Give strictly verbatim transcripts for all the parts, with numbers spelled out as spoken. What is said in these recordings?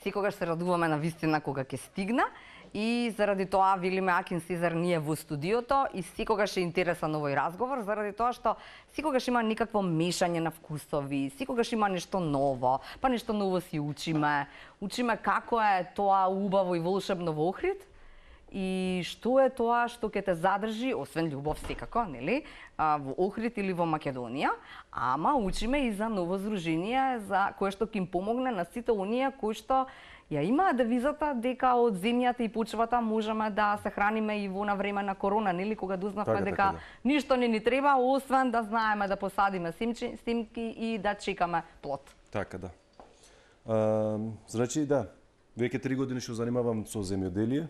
секогаш се радуваме на вистина кога ќе стигна и заради тоа велиме Акин Сезар ние во студиото и секогаш е интересен овој разговор заради тоа што секогаш има некакво мешање на вкусови, секогаш има нешто ново, па нешто ново си учиме, учиме како е тоа убаво и волшебно во Охрид. И што е тоа што ќе те задржи, освен љубов секако, нели, во Охрид или во Македонија, ама учиме и за ново здружение за кое што ќе им помогне на сите оние кои што ја имаат девизата дека од земјата и почвата можеме да се храниме и во на време на корона, нели, кога дознавме така, дека така, да. ништо не ни треба, освен да знаеме да посадиме семки и да чекаме плод. Така, да. А, значи, да, веќе три години што занимавам со земјоделие.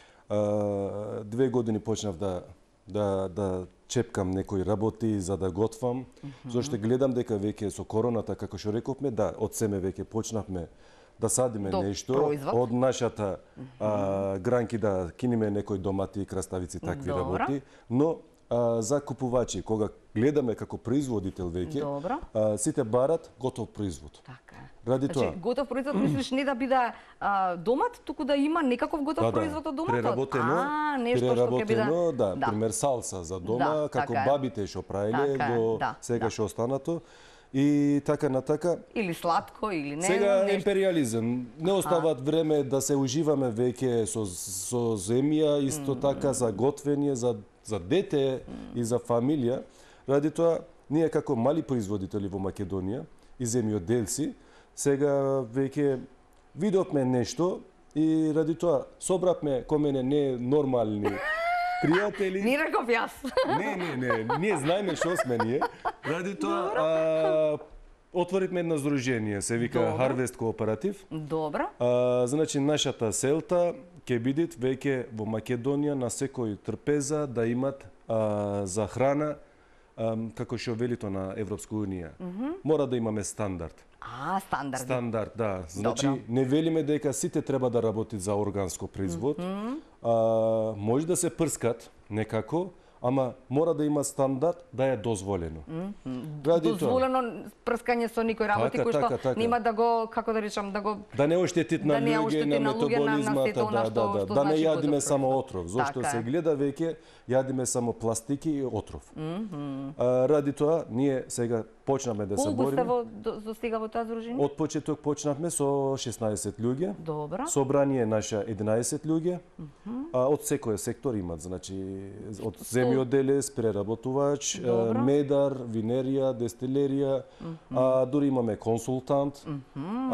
Uh, две години почнав да да да чепкам некои работи за да готвам, mm -hmm. зашто гледам дека веќе со короната, како што рековме, да, од семе веќе почнавме да садиме До нешто производ. од нашата mm -hmm. uh, гранки, да киниме некои домати, краставици, такви Добра. работи, но uh, за купувачи, кога гледаме како производител веќе, uh, сите барат готов производ. Така е. Ради значи, тоа. готов производ мислиш не да биде а, домат, туку да има некаков готов да, производ од доматот? Преработено, а, нешто што ќе биде... да, да, пример салса за дома, да, како така бабите што правиле така до да, сега да. што останато. И така на така. Или сладко, или не. Сега нешто... империализм. Не остават време да се уживаме веќе со, со земја, исто mm. така за готвење, за, за дете mm. и за фамилија. Ради тоа, ние како мали производители во Македонија и земјоделци, сега веќе видовме нешто и ради тоа собравме ко мене не нормални пријатели. Не реков јас. Не, не, не, ние знаеме што сме ние. Ради тоа а, отворивме едно здружение, се вика Добра. Harvest Кооператив. Добро. А, значи нашата селта ќе биде веќе во Македонија на секој трпеза да имат а, за храна, а, како што велито на Европска унија. Mm -hmm. Мора да имаме стандард. А, стандард. Стандард, да. Значи, Добро. не велиме дека сите треба да работат за органско производ. Mm -hmm. а, може да се прскат некако, ама мора да има стандард да е дозволено. Mm -hmm. Ради дозволено прскање со никој работи така, кои што така, така. нема да го, како да речам, да го да не оштетит на да не луѓе, оштети на на луѓе, на- на метаболизмата, сето она да, што- да, да, што да не значи јадиме готов само производ. отров, зашто Така се е. гледа веќе јадиме само пластики и отров. Mm -hmm. А, ради тоа ние сега почнаме да се Колку сте бориме. во до, до сега во тоа здружение? Од почеток почнавме со шеснаесет луѓе. Добро. Собрание наша единаесет луѓе. Mm -hmm. а, од секој сектор имат, значи од земјоделец, преработувач, Добро. медар, винерија, дестилерија, mm -hmm. а, дури имаме консултант, mm -hmm.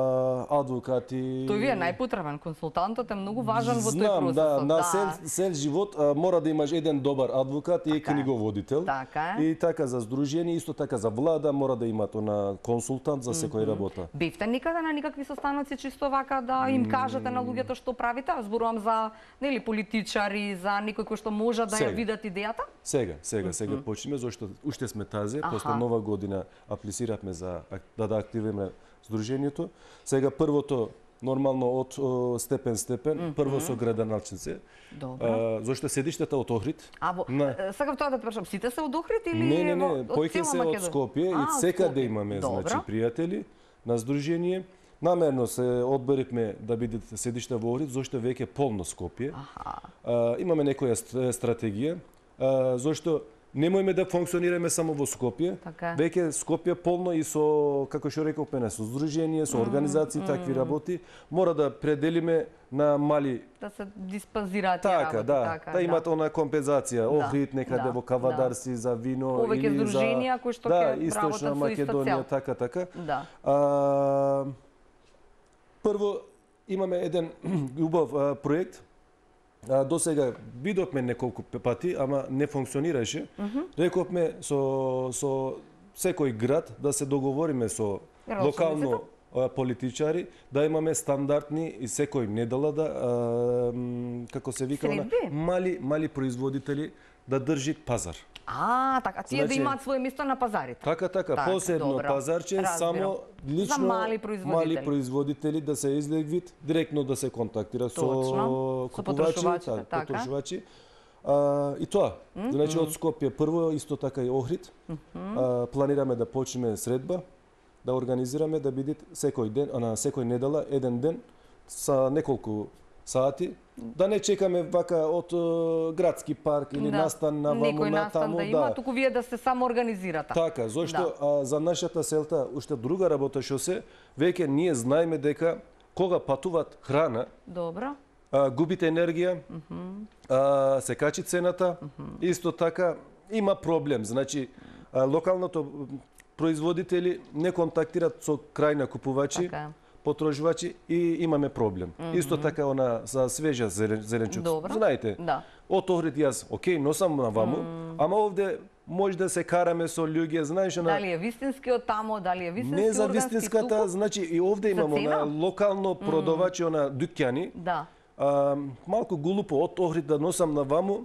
а, адвокати. Тој ви е најпотребен, консултантот е многу важен во тој Знам, процес. да, на сел, сел живот а, мора да имаш еден добар адвокат и Така е. книговодител. Така е. И така за здружение, исто така за влада мора да имат она консултант за секој работа. Бевте никаде на никакви состаноци чисто вака да им кажете на луѓето што правите? Зборувам за, нели, политичари, за некој кој што може да Сега. ја видат идејата? Сега, сега, сега почнеме, зашто уште сме тазе, Аха. после нова година аплициравме за ак- да да активираме здружението. Сега првото нормално од о, степен степен, mm -hmm. прво со градоначалници. Добро. А, зашто седиштата од Охрид. А во на... е, сакав тоа да те прашам, сите се од Охрид или Не, не, не, во- од појќе цела се од Македонија? Скопје А, и од секаде Скопје. имаме Добро. значи пријатели на здружение. Намерно се одберивме да биде седиште во Охрид, зашто веќе полно Скопје. Аха. А, имаме некоја ст- стратегија, а, зашто немојме да функционираме само во Скопје. Така. Веќе Скопје полно и со, како што рековме, не, со здружение, со организации, mm, такви работи. Мора да пределиме на мали. Да се диспазираат тие Така, работи, да, така, да имат она компензација. Охрид некаде да, во Кавадарси за вино Повеќе или за здруженија кои што да, ќе источна работат со иста Македонија, цел. така, така. Да. А, прво имаме еден убав а, проект. А, до сега видовме неколку пати, ама не функционираше. Mm -hmm. Рековме со со секој град да се договориме со локално а, политичари да имаме стандардни и секој недела да а, м, како се вика она, Средби? мали мали производители да држи пазар. А, така, тие Значи, да имаат своје место на пазарите. Така, така, Така, посебно добро. пазарче, Разбирам. само лично За мали производители. мали производители да се излегвит, директно да се контактира Точно. со Со купувачи, потрошувачите, така, така. потрошувачи. А, и тоа. Mm -hmm. Значи од Скопје прво, исто така и Охрид. Mm -hmm. а, планираме да почнеме средба да организираме да биде секој ден, а на секој недела еден ден са неколку сати, да не чекаме вака од е, градски парк или Да. настан на ваму Некој на настан таму, да има, туку вие да се само организирате. Така, зашто а, за нашата селта уште друга работа што се, веќе ние знаеме дека кога патуват храна, Добро. а, губите енергија, а, се качи цената, исто така има проблем. Значи, а, локалното производители не контактираат со крајни купувачи, Така е. потрожувачи и имаме проблем. Исто така она за свежа зелен, зеленчук. Добро. Знаете, Да. од Охрид јас, окей, носам на ваму, ама овде може да се караме со луѓе, знаеш, на Дали е вистински од тамо, дали е вистински не за органски, вистинската, туку- значи и овде имамо цена? на локално продавачи на дуќани. Да. А, малку глупо од Охрид да носам на ваму,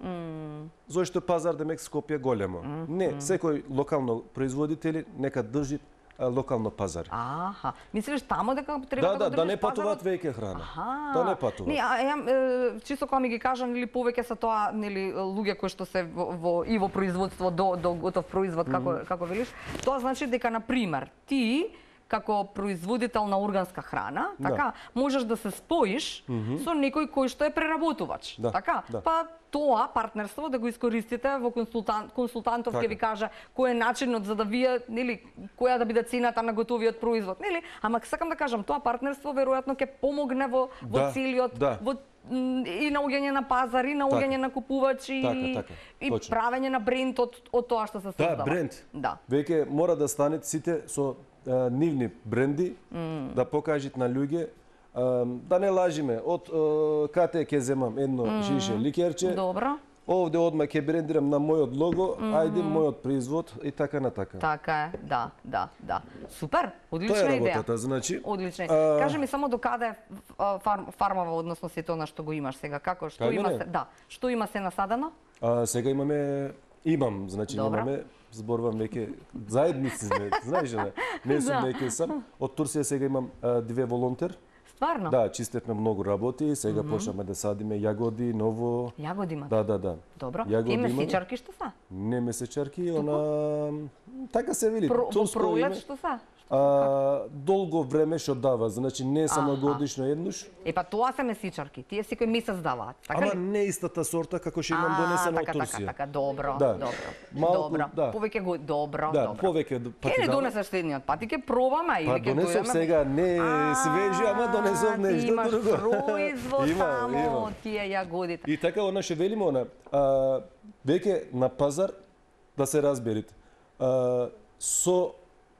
зашто пазар демек Скопје големо. Не, секој локално производители нека држи а, локално пазар. Аха. Мислиш тамо дека треба Да, да, да, го да држиш не патуваат пазарот? веќе храна. Аха. Да не патуваат. Не, а, ја, е, чисто кога ми ги кажа, нели повеќе се тоа, нели луѓе кои што се во, во и во производство до до готов производ како како велиш, тоа значи дека на пример ти како производител на органска храна, Да. така, можеш да се споиш со некој кој што е преработувач, Да, така? да. Па тоа партнерство да го искористите во консултант консултантов ќе Така. ви каже кој е начинот за да вие, нели, која да биде цената на готовиот производ, нели? Ама сакам да кажам, тоа партнерство веројатно ќе помогне во во Да, целиот да. во м, и наоѓање на пазар, и наоѓање на купувачи, Така, и- така, и точно. правење на бренд од од тоа што се Да, создава. бренд. Да. Веќе мора да станет сите со а, нивни бренди, да покажат на луѓе, а, да не лажиме. Од а, кате ќе земам едно шише ликерче, Добро. овде одма ќе брендирам на мојот лого, ајде мојот производ и така на така. Така е, да, да, да. Супер, Тоа одлична е идеја. работата, значи. Одлична. А, Кажи ми само до каде а, фарм, фармава, односно сето на што го имаш сега, како, што Кај има мене? се, да, што има се насадено? А, сега имаме, имам, значи Добро. имаме, зборувам веќе заедници сме, знаеш, не, не сум Да. веќе сам. Од Турција сега имам а, две волонтер. Стварно? Да, чистевме многу работи, сега почнаме да садиме јагоди, ново. Јагоди има. Да, да, да. Добро. Јагоди Ти имаме. месечарки што са? Не месечарки, она така се вели. Про, во турско пролет име. што са? А, долго време што дава, значи не само Аха. годишно еднаш. Е па тоа се месичарки. Тие секој месец даваат, така Ама ли? не истата сорта како што имам А, донесено од така, Турција. така, така, добро, Да. добро. Малку, добро. да. Повеќе го добро, Да, добро. повеќе д- пати Ке не дава. донесеш следниот пат, и ке пробаме или Па ке донесов дојдеме. сега не А, свежи, ама донесов ти нешто имаш друго. производ Има, тамо, има. тие јагодите. И така она ше велиме она, а, веќе на пазар да се разберите. А, со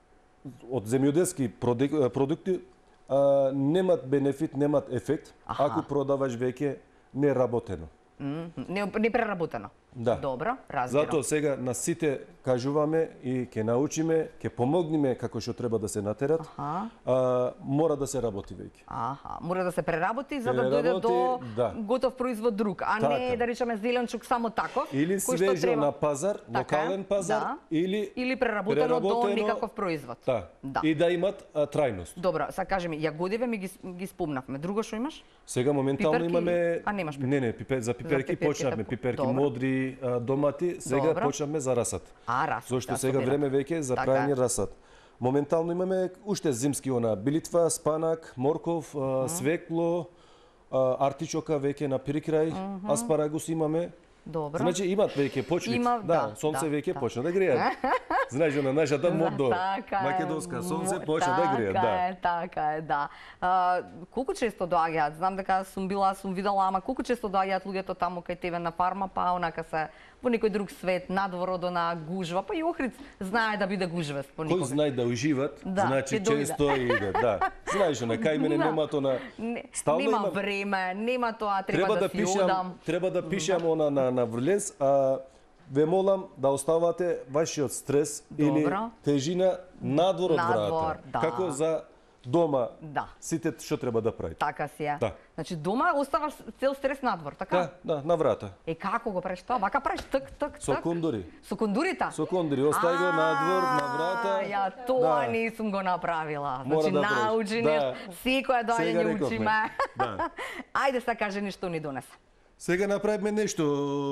од земјоделски продик- продукти а, немат бенефит, немат ефект Аха. ако продаваш веќе неработено. Мгм. Не, не преработено. Да. Добро, разбирам. Затоа сега на сите кажуваме и ќе научиме, ќе помогнеме како што треба да се натерат. Аха. А, мора да се работи веќе. Аха, мора да се преработи за да дојде Преработи, до да. готов производ друг, а не Така. да речеме зеленчук само таков, Или кој што свежо треба- на пазар, Така е, локален пазар, да. или или преработено, до преработено- некаков производ. Да. Да. И да имат а, трајност. Добро, сега кажи ми, јагодиве ми ги, ги спомнавме. Друго што имаш? Сега моментално Пиперки? имаме А, немаш пиперки? Не, не, пипер, за пиперки пиперките почнавме, по- пиперки Добро. модри, а, домати, сега Добро. почнавме за расат. А, раз. Зошто да, сега собирам. време веќе за Така прајање е. расат. Моментално имаме уште зимски она билитва, спанак, морков, а, свекло, а, артичока веќе на прикрај, аспарагус имаме. Добро. Значи имат веќе почвит. Има, да, да, сонце да, веќе да. почна да грее. Знаеш, на нашата модо. Така е. Македонска сонце Мо- почна да грее, Така да. е, така е, да. А, колку често доаѓаат? Знам дека сум била, сум видела, ама колку често доаѓаат луѓето таму кај тебе на фарма, па онака се во некој друг свет, надвор од она гужва, па и Охрид знае да биде гужвест Кој понекогаш. знае да уживат, Да, значи ќе дојде. често иде, да. Знаеш, на кај мене Да. нема тоа на Не, стално нема има- време, нема тоа, треба, Треба да, да си пишам, одам. треба да пишам она на на врлез, а ве молам да оставате вашиот стрес или Добро. тежина надвор од Надвор, врата. да. Како за дома. Да. Сите што треба да правите. Така си е. Да. Значи дома оставаш цел стрес надвор, така? Да, да, на врата. Е како го правиш тоа? Вака правиш тк тк Со тк. кондори. Со кондурита? Со кондори, остави го надвор, на врата. Ја тоа Да. не сум го направила. Мора Значи да правиш. научи Да. нешто, секоја доаѓа Сега ни рековме. учиме. Да. Ајде сега кажи ни што ни донесе. Сега направивме нешто,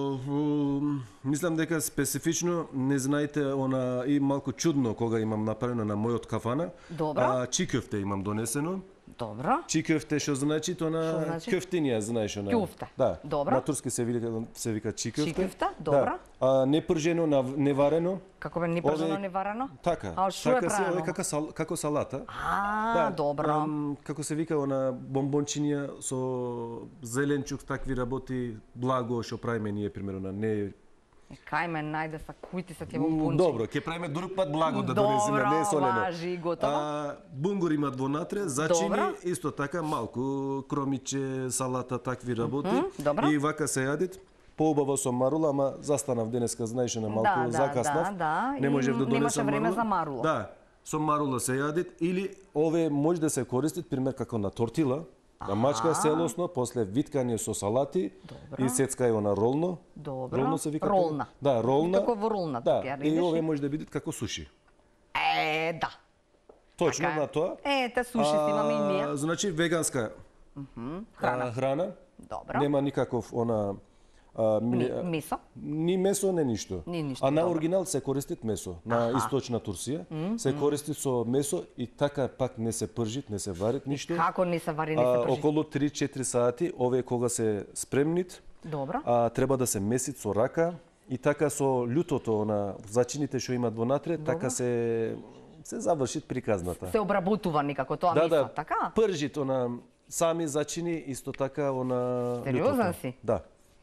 м, мислам дека специфично, не знаете, она и малку чудно кога имам направено на мојот кафана. Добро. А, чикъвте имам донесено. Добро. Чикъвте што значи то Што на значи? кефтинија, знаеш она. Кюфте. Да. Добро. На турски се вика се вика чикъвте. Чикъвте, добро. Да. А, не пржено, на не варено. Како бе, не пржено, Ове- не варено? Така. А што е така се, правено? ове како сал, како салата. А, добро. ам, како се вика она бомбончиња со зеленчук, такви работи, благо што правиме ние примерно, не. Кај ме најде са кујти са тие М, бомбончи. Добро, ќе правиме друг пат благо да Добро, донесеме, не е солено. важи, готово. А, бунгур имат вонатре, зачини, Добро. исто така малку кромиче, салата, такви работи. добро. И вака се јадит. Поубаво со марула, ама застанав денеска, знаеш, на малку Да, да, закаснав. да, да, Не и можев да немаше донесам време марула. за марула. Да, со марула се јадит или ове може да се користат пример како на тортила. На мачка целосно, после виткање со салати Добро. и сецкај она ролно. Добро. Ролно се вика. Ролна. Да, ролна. Како во ролна, Да, така ја и режеш ове и- може да бидат како суши. Е, да. Точно Така е. на тоа. Е, те суши си имаме и ние. А, Значи веганска Храна. а, храна. Добро. Нема никаков она а, Ми- ми- Месо. Ни месо, не ништо. Ни ништо, А на добро. оригинал се користит месо. На источна Турција се користи со месо и така пак не се пржит, не се варит ништо. Како не се вари, не се А, пржи? околу три-четири сати, овие кога се спремнит, Добро. а, треба да се месит со рака и така со љутото на зачините што имат вонатре, така се се завршит приказната. Се обработува некако тоа да, месо, да, така? пржит она сами зачини исто така она Сериозен љутото. си? Да.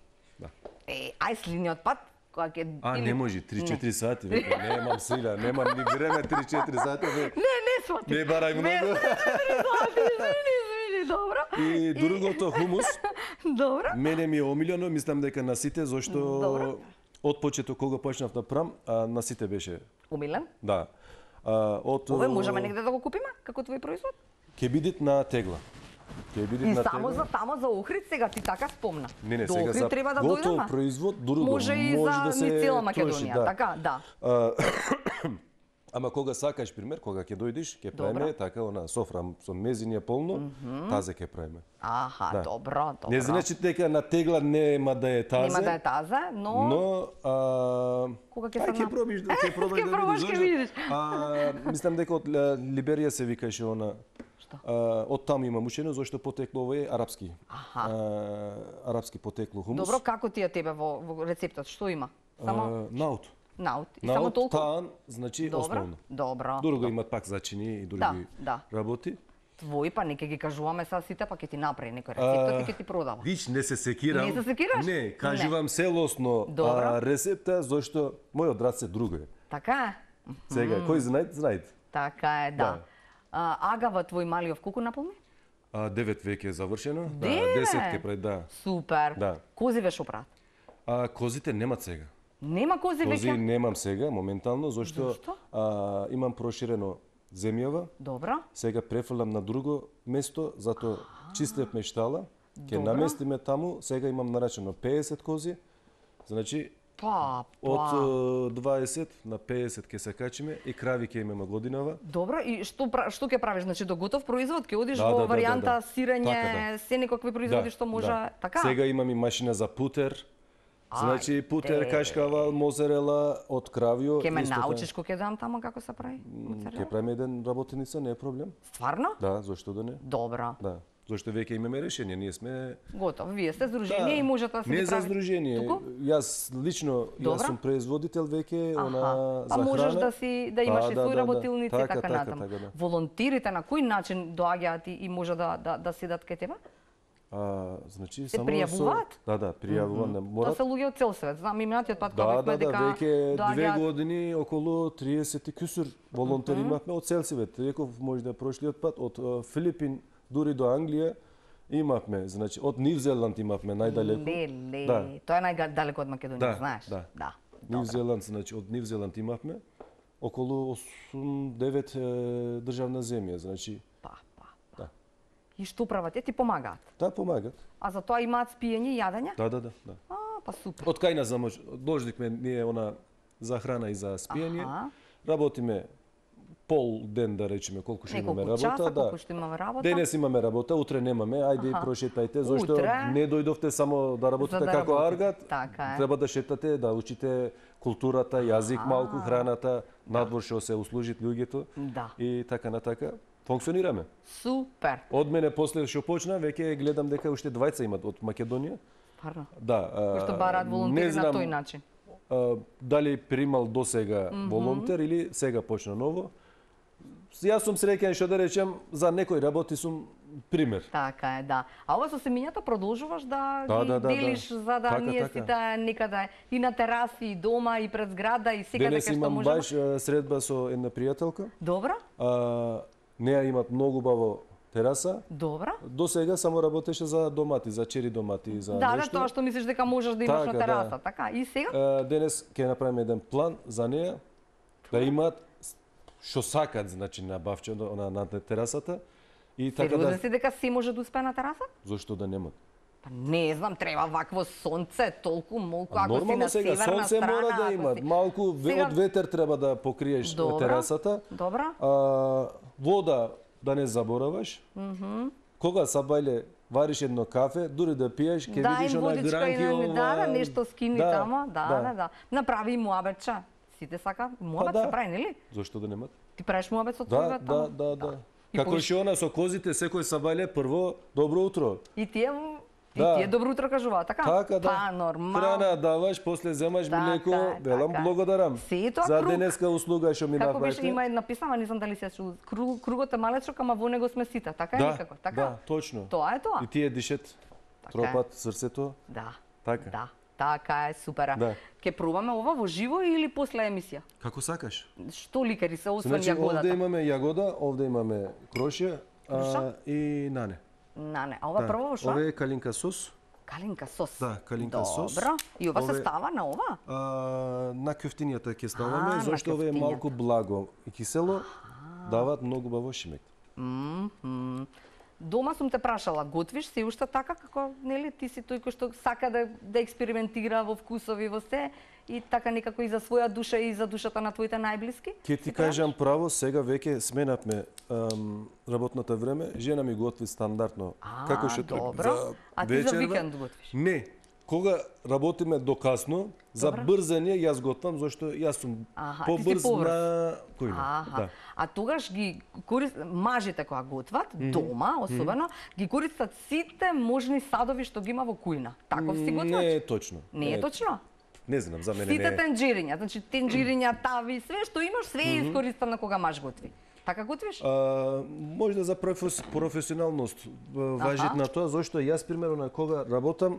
Е, ај следниот пат, кога ќе... А, или- не може, три-четири сати, века, немам сила, немам ни време три-четири сати, ве, Не, не свати. не барај многу. Извини, извини, добро. И другото хумус, Добро. мене ми е омилено, мислам дека на сите, Добро. зашто од почеток кога почнав да прам, а на сите беше, Умилен. да. А, од Ове можеме негде да го купиме, како твој производ? ќе бидит на тегла. Ќе бидит И на само тегла. за тамо за Охрид сега ти така спомна. Не, не, До сега Охрид за треба да готов дојдеме. производ, друго Може и може за да се ни цела троши, Македонија, да. така, да. А, Ама кога сакаш пример, кога ќе дојдеш, ќе Добро. правиме така она софра со мезиње полно, тазе ќе правиме. Аха, Да. добро, добро. Не значи дека на тегла нема да е тазе. Нема да е тазе, но... Но а, Кога ќе ај, се ќе нап- пробиш, да ќе пробаш Ќе да пробаш, видиш. ќе зашто? видиш. А, мислам дека од а, Либерија се викаше она. Што? А, од таму имам учено зашто потекло овој арапски. Аха. А, арапски потекло хумус. Добро, како ти е тебе во, во рецептот? Што има? Само А, наут. наут. И само Наут, толку? таан, значи Добро, основно. добро. Друго имат пак зачини и други Да, да. работи. Твои па нека ги кажуваме са сите, па ќе ти направи некој рецептот и ќе ти продава. Вич, не се секирам. Не се секираш? Не, кажувам целосно Добро. а, рецепта, зашто мојот раце друго е. Така е? Сега, кој знаете, знаете. Така е, да. Да. А, Агава, твој малиов колку наполни? А, девет веќе е завршено. Девет? Да, десет ке прави, да. Супер. Да. Кози веш опрат? А козите немат сега. Нема кози Кози веќе? немам сега, моментално, зашто Зашто? а, имам проширено земјава. Добро. Сега префрлам на друго место, затоа чистевме штала. Ќе Добро. наместиме таму, сега имам нарачено пеесет кози. Значи, Па, од па. е, дваесет на пеесет ќе се качиме и крави ќе имаме годинава. Добро, и што пра- што ќе правиш? Значи до готов производ ќе одиш Да, во да, да, варијанта да, да. сирење, Така, се некакви производи што може, така? Сега имам и машина за путер. Значи путер, Ајде. кашкавал, мозерела од кравио. Ќе ме исто така. научиш кога ќе дам таму како се прави? Ќе моцарела? правиме еден работеница, не е проблем. Стварно? Да, зошто да не? Добро. Да. Зашто веќе имаме решение, ние сме Готово. Вие сте здружение и можете да се не ги за прави. здружение. Туку? Јас лично, Добро. јас сум производител веќе, она Аха. Па за можеш храна. да си да имаш Да, и да, свои да, да. работилници и Така, така така, натаму. така, да. Волонтерите на кој начин доаѓаат и, и може да да да седат кај тебе? А, значи Се само пријавуваат? Со... Да, да, пријавуваат, не Тоа морат. се луѓе од цел свет. Знам и минатиот пат кога Да, бевме да, да, дека веќе две доаѓаат. години околу триесет и кусур волонтери имавме од цел свет. Реков може да прошлиот пат од а, Филипин дури до Англија имавме, значи од Нивзеланд имавме најдалеку. Леле, Да. тоа е најдалеко од Македонија, Да, знаеш? да. Да. Добро. Нивзеланд, значи од Нивзеланд имавме околу осум-девет државна земја, значи Па, па. да. И што прават? Е, ти помагаат. Да, помагат. А за тоа имаат спиење и јадење? Да, да, да, да. А, па супер. Од кај нас замож... должникме ние она за храна и за спиење. Аха. Работиме пол ден да речеме колку што имаме Неколку работа, часа, да. колку што имаме работа. Денес имаме работа, утре немаме, ајде и прошетајте, зашто Утре? не дојдовте само да работите За да како работите. аргат, Така е. треба да шетате, да учите културата, јазик, малку храната, надвор што се услужит луѓето Да. и така на така. Функционираме. Супер. Од мене после што почна, веќе гледам дека уште двајца имат од Македонија. Парно. Да, Кои што а, бараат не волонтери на знам, тој начин. а, дали примал досега волонтер или сега почна ново. Јас сум среќен што да речем за некои работи сум пример. Така е, да. А ова со семињата продолжуваш да, Да, ги да, да, делиш да. за да Така, ние така. сите некаде и на тераси, и дома, и пред зграда, и секаде Денес кај што имам можеме. баш а, средба со една пријателка. Добро? А, неа имат многу баво тераса. Добро? До сега само работеше за домати, за чери домати, за Да, да, нешто. тоа што мислиш дека можеш да имаш Така, на да. тераса, така? И сега? А, денес ќе направиме еден план за неа да имаат што сакат, значи на бавче на, на терасата и така Сериозен да си дека се може да успее на тераса? зошто да немат. Па не знам, треба вакво сонце, толку молку, ако си Нормално на сега северна сонце страна, мора да ако имат, си- малку ве- Сега- од ветер треба да покриеш Добро. терасата. Добро? А, вода да не забораваш. Кога сабајле вариш едно кафе, дури да пиеш, ќе Да, видиш им она водичка и гранки на ова. да, да, нешто скини Да, тамо, да, да, да. Направи и муабетча. Сите сака, муабет да. се прави, нели? Зошто да немат? Ти правиш муабет со Да, твојот да, тамо? да, да. И Како поиш- што она со козите, секој сабајле прво добро утро. И тие и Да. тие добро утро кажуваат, така? Така да. Па нормално. Храна даваш, после земаш Така млеко, е, велам така е. благодарам. Се и тоа За круг. денеска услуга што ми Како беше направите. има една писама, не знам дали се чул. Круг, кругот е малечок, ама во него сме сите, така е Да, некако, така? да, точно. Тоа е тоа. И тие дишат, Така тропат срцето. Да. Така. Да. Така е, супера. Да. Ке пробаме ова во живо или после емисија? Како сакаш. Што ликари се освен Значи, овде јагодата? имаме јагода, овде имаме крошје а, Круша? и нане. На, не. А ова Да. прво во што? Ова е калинка сос. Калинка сос. Да, калинка сос. Добро. И ова се Ове- става на ова? А, на кюфтињата ќе А, ставаме, на зашто ове е кюфтињата. малку благо и кисело, даваат многу баво шимек. Мм. Дома сум те прашала, готвиш се уште така како, нели, ти си тој кој што сака да да експериментира во вкусови во се и така некако и за своја душа и за душата на твоите најблиски? Ке ти кажам право, сега веќе сменавме ам, работната време, жена ми готви стандардно. А, како што добро. А ти за викенд готвиш? Не. Кога работиме до касно, за Добро. брзање јас готвам, зашто јас сум Аха, ти си побрз побрз. на којна. Аха. Да. А тогаш ги корист мажите кога готват дома, особено, ги користат сите можни садови што ги има во кујна. Таков си готвач? Не е точно. Не е точно? Не знам, за мене Сите не е. тенџириња, значи тенџириња, тави, све што имаш, све е искористено кога маж готви. Така готвиш? А, можда за профес, професионалност а, важит Аха. на тоа, зашто јас примерно на кога работам,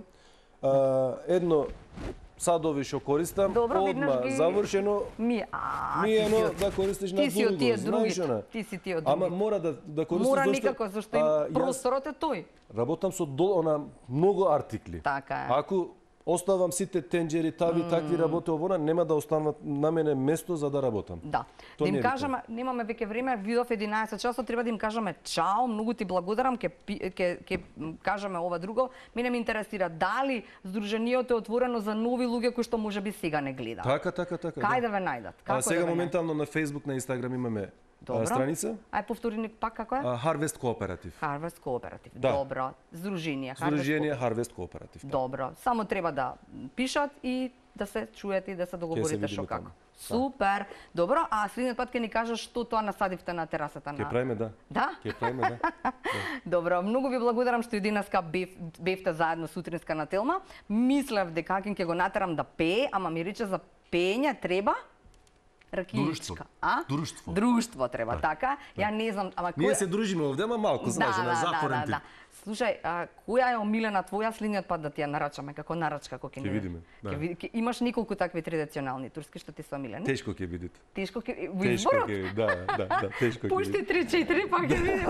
а, едно садови што користам, Добро, виднаш одма ги- завршено, Ми, а, ми ти е си едно од- да користиш на ти си од друго, тие знаеш другите. она. Ти си тие од Ама другите. мора да да користиш Мора зашто никако, зашто им а, јас просторот е тој. работам со дол, она многу артикли. Така е. Ако оставам сите тенџери, тави, такви работи овона, нема да останат на мене место за да работам. Да. Тоа Да не им е битно. кажеме, немаме веќе време, видов единаесет часот, треба да им кажеме чао, многу ти благодарам, ќе пи- ќе ќе кажеме ова друго. Мене ме интересира дали Сдруженијето е отворено за нови луѓе кои што можеби сега не гледаат. Така, така, така. Кај да. да ве најдат? А Како сега да ве најдат? моментално на Facebook, на Инстаграм имаме а, Добро. страница. Ај повтори ни пак како е? а, Harvest Cooperative. Harvest Cooperative. Да. Добро. Сдружение. Harvest Сдружение Harvest Cooperative. да. Добро. Само треба да пишат и да се чуете и да се договорите видиме што како. таму. Супер. Добро, а следниот пат ќе ни кажеш што тоа насадивте на терасата на. Ќе правиме, да. Да? Ќе правиме, да. Добро, многу ви благодарам што и денеска бев, бевте заедно сутринска на Телма. Мислев дека ќе го натерам да пее, ама ми рече за пеење треба ракијичка. Друштво. А? Друштво. Друштво треба, така? Ја не знам, ама кој Ние се дружиме овде, ама малку, знаеш, на затворен тип. Слушај, а, која е омилена твоја следниот пат да ти ја нарачаме како нарачка кога ќе Ќе видиме, да. Ќе види- ќе- имаш неколку такви традиционални турски што ти се омилени? Тешко ќе видите. Тешко ќе во Тешко изборот? ќе, да, да, да, тешко ќе Пушти видите. три-четири па ќе видиме.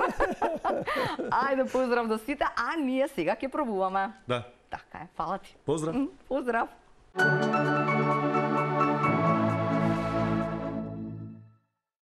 Ајде поздрав до сите, а ние сега ќе пробуваме. Да. Така е, фала ти. Поздрав. Поздрав.